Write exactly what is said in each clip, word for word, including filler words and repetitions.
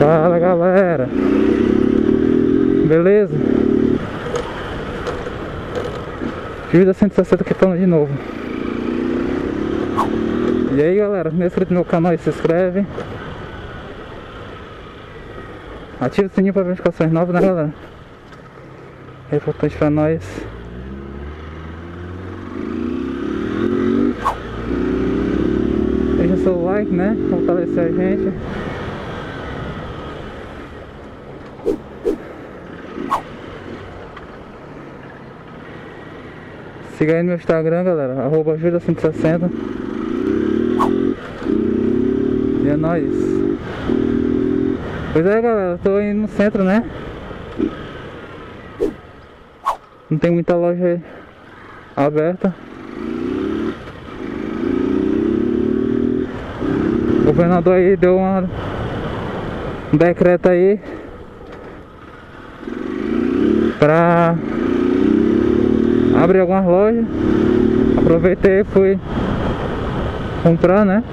Fala, galera, beleza? Vida cento e sessenta aqui falando de novo. E aí, galera, não é inscrito no meu canal e se inscreve. Ativa o sininho para notificações novas, né, galera? É importante pra nós. Deixa seu like, né? Fortalecer a gente. Siga aí no meu Instagram, galera, arroba ajuda cento e sessenta. E é nóis. Pois é, galera, tô indo no centro, né? Não tem muita loja aberta. O governador aí deu uma, um decreto aí pra abrir algumas lojas. Aproveitei e fui comprar, né?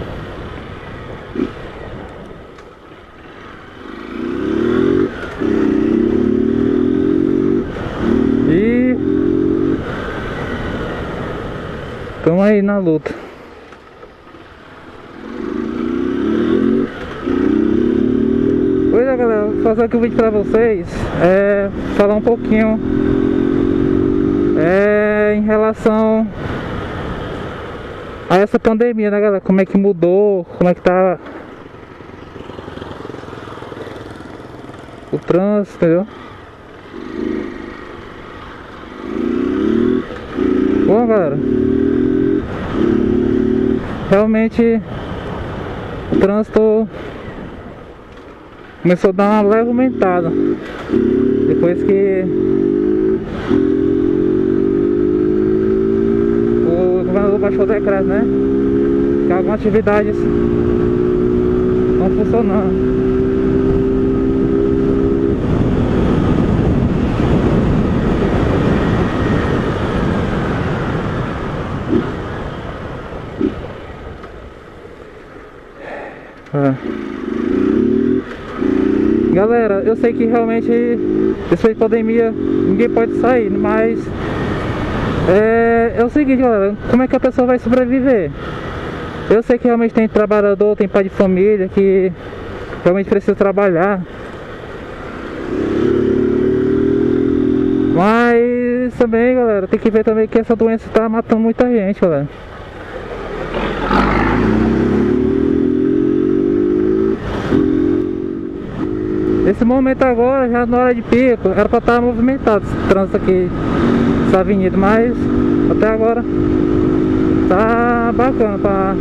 E estamos aí na luta. Pois é, galera, vou fazer aqui um vídeo pra vocês, é, falar um pouquinho é, em relação a essa pandemia, né, galera? Como é que mudou, como é que tá o trânsito, entendeu? Bom, galera, realmente o trânsito começou a dar uma leve aumentada depois que o governador baixou o decreto, né? Que algumas atividades estão funcionando. É. Galera, eu sei que realmente depois da pandemia ninguém pode sair, mas é, é o seguinte, galera, como é que a pessoa vai sobreviver? Eu sei que realmente tem trabalhador, tem pai de família que realmente precisa trabalhar, mas também, galera, tem que ver também que essa doença está matando muita gente, galera. Esse momento agora, já na hora de pico, era para estar movimentado esse trânsito aqui, essa avenida, mas até agora tá bacana para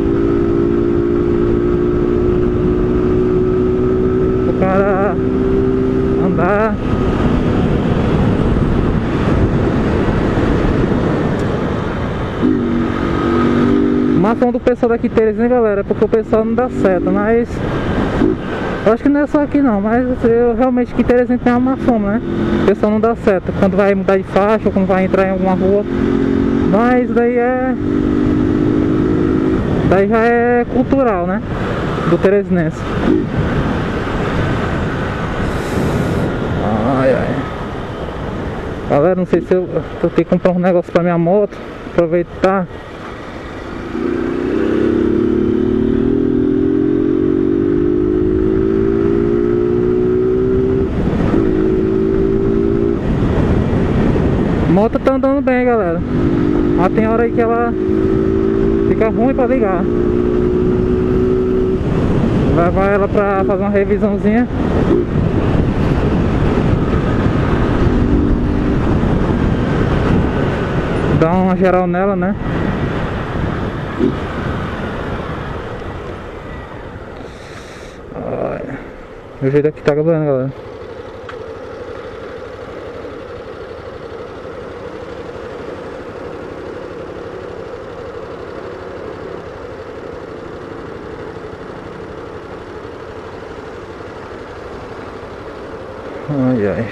o cara andar. Uma ação do pessoal daqui de Teresina, galera, é porque o pessoal não dá certo, mas eu acho que não é só aqui não, mas eu realmente que Teresina tem uma má fama, né? O pessoal não dá certo quando vai mudar de faixa ou quando vai entrar em alguma rua. Mas daí é... daí já é cultural, né? Do teresinense. Ai, ai. Galera, não sei se eu, eu tenho que comprar um negócio pra minha moto. Aproveitar. A moto tá andando bem, galera, mas tem hora aí que ela fica ruim pra ligar. Vou levar ela pra fazer uma revisãozinha. Dar uma geral nela, né? Olha, o jeito aqui tá doendo, galera. Ai, ai.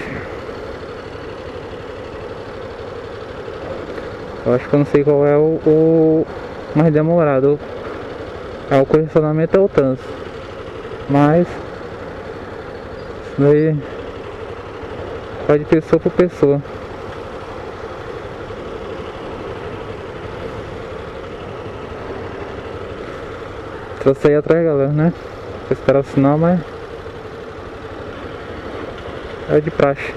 Eu acho que eu não sei qual é o, o mais demorado. É o condicionamento ou o trânsito. Mas Daí vai de pessoa por pessoa. Trouxe aí atrás, galera, né? Vou esperar o sinal, mas é de praxe.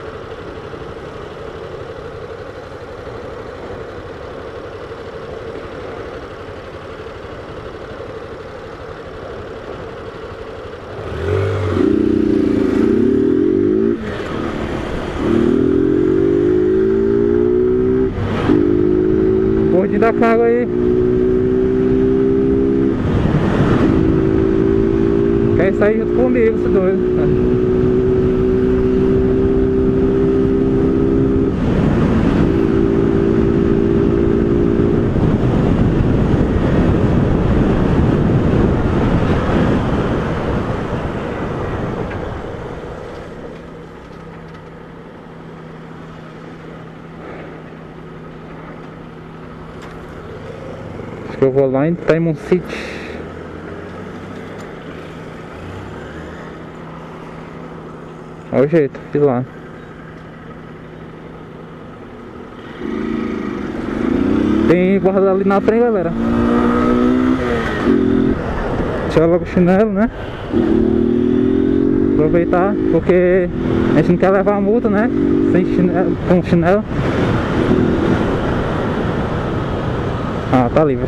Gordinho da carga aí. Quer sair junto comigo, esse doido. Acho que eu vou lá em Diamond City. Olha o jeito de lá. Tem guarda ali na frente, galera. Tira logo o chinelo, né? Aproveitar, porque a gente não quer levar a multa, né? Sem chinelo, com chinelo. Ah, tá livre.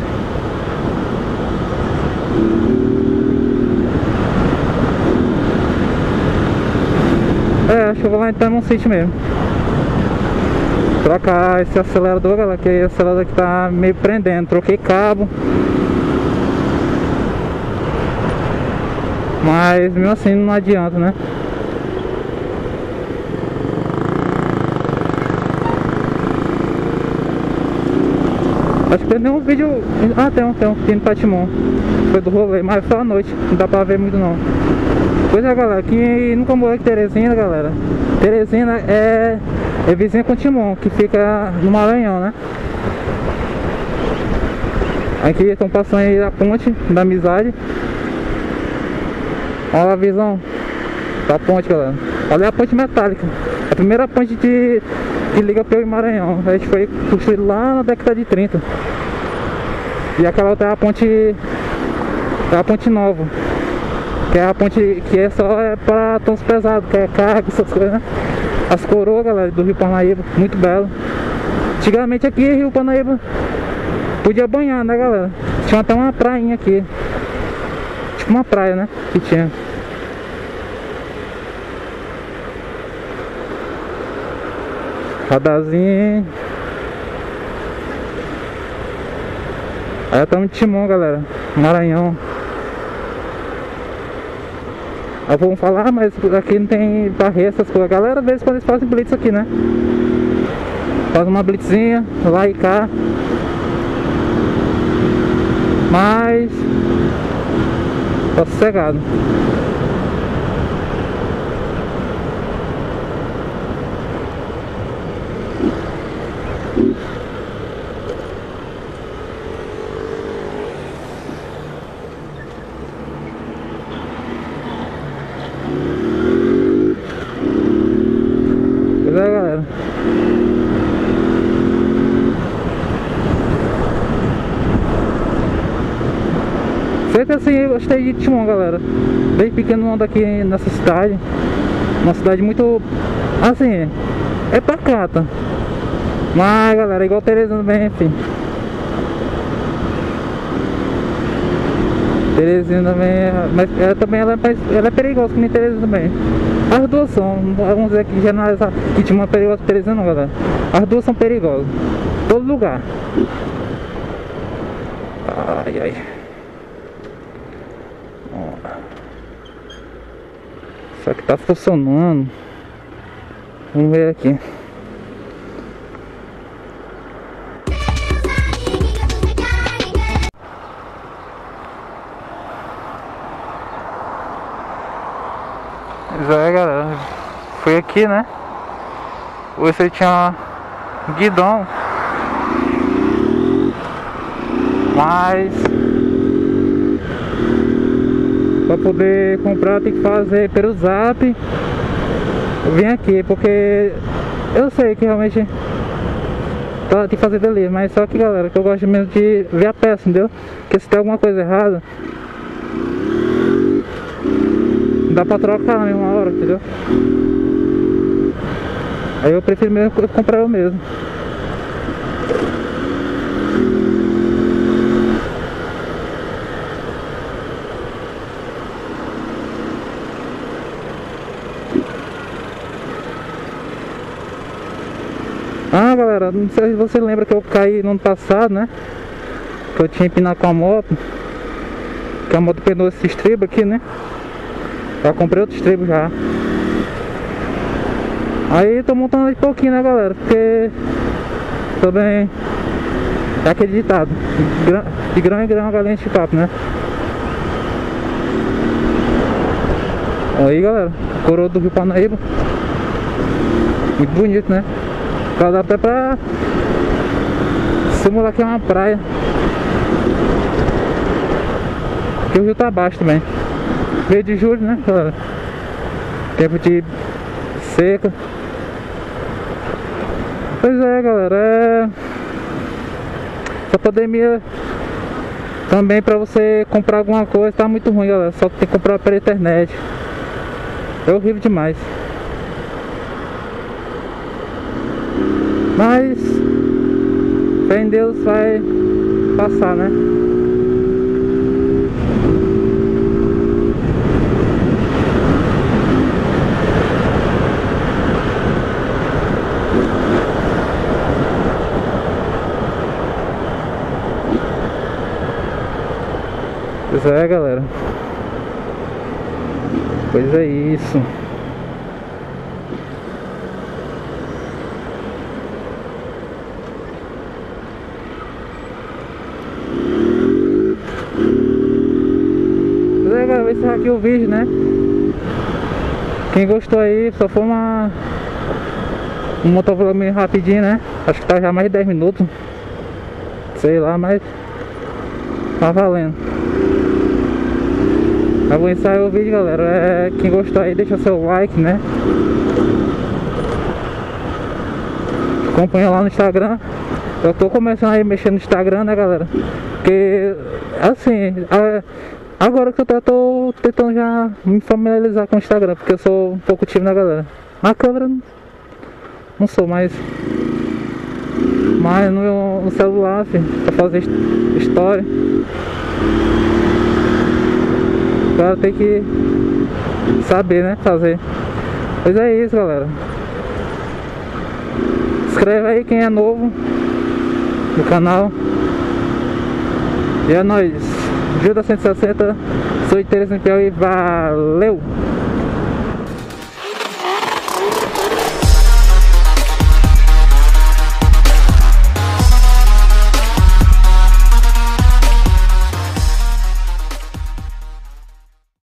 É, acho que eu vou lá então num sítio mesmo. Trocar esse acelerador, galera, que esse acelerador aqui tá meio prendendo. Troquei cabo. Mas mesmo assim não adianta, né? Acho que tem um vídeo. Ah, tem um, tem um aqui no Patimon. Foi do rolê, mas só à noite. Não dá pra ver muito não. Pois é, galera, quem nunca morou aqui em Teresina, galera, Teresina é, é vizinha com Timon, que fica no Maranhão, né? Aqui estão passando aí a ponte da amizade. Olha a visão da ponte, galera. Olha a ponte metálica. A primeira ponte de, que liga Peu e Maranhão. A gente foi construído lá na década de trinta. E aquela outra é a ponte, é a ponte nova. Que é a ponte que é só é para tons pesados, que é carga, essas coisas, né? As coroas, galera, do Rio Parnaíba, muito belo. Antigamente aqui, Rio Parnaíba, podia banhar, né, galera? Tinha até uma prainha aqui. Tipo uma praia, né? Que tinha. Radarzinho. Aí estamos em Timon, galera, Maranhão. Aí vamos falar, mas aqui não tem barreira, essas coisas. A galera, às vezes, quando eles fazem blitz aqui, né? Faz uma blitzinha, lá e cá. Mas tá sossegado. Pois é, galera. Sempre assim, eu gostei de Timon, galera. Bem pequeno ando aqui nessa cidade. Uma cidade muito, assim, é pacata. Mas, galera, igual Teresina também, enfim. Teresina também, mas ela também ela é, ela é perigosa, que nem Teresina também. As duas são, vamos dizer que generalizar que Timon é perigoso, Teresina não, galera. As duas são perigosas, todo lugar. Ai, ai. Só que tá funcionando. Vamos ver aqui. Mas é, galera, foi aqui, né? Você tinha guidão, mas para poder comprar tem que fazer pelo Zap eu vim aqui porque eu sei que realmente tá de fazer delivery, mas só que galera, que eu gosto mesmo de ver a peça, entendeu? Porque se tem alguma coisa errada, dá pra trocar na mesma hora, entendeu? Aí eu prefiro mesmo comprar eu mesmo. Ah, galera, não sei se você lembra que eu caí no ano passado, né? Que eu tinha empinado com a moto. Que a moto penou esse estribo aqui, né? Já comprei outro estribo já. Aí tô montando de pouquinho, né, galera? Porque também é aquele ditado: de grão em grão a galinha de papo, né? Aí, galera, coroa do Rio Parnaíba. Muito bonito, né? Dá até pra simular que é uma praia. Porque o rio tá baixo também. Mês de julho, né, galera? Tempo de seca. Pois é, galera, é... essa pandemia também, pra você comprar alguma coisa, tá muito ruim, galera. Só tem que comprar pela internet. É horrível demais. Mas fé em Deus vai passar, né? Pois é, galera. Pois é isso. Vou encerrar aqui o vídeo, né? Quem gostou aí, só foi uma um motovlog meio rapidinho, né? Acho que tá já mais de dez minutos. Sei lá, mas tá valendo. Eu vou encerrar o vídeo, galera. É, quem gostou aí, deixa seu like, né? Acompanha lá no Instagram. Eu tô começando aí a mexer no Instagram, né, galera? Porque, assim, a, agora que eu tô, eu tô tentando já me familiarizar com o Instagram, porque eu sou um pouco tímido, né, galera? A câmera não sou mais. Mas no, no celular, assim, pra fazer história, o cara tem que saber, né, fazer. Pois é isso, galera. Inscreve aí quem é novo no canal. E é nóis. Gilda cento e sessenta, sou de Teresina, Piauí. Valeu!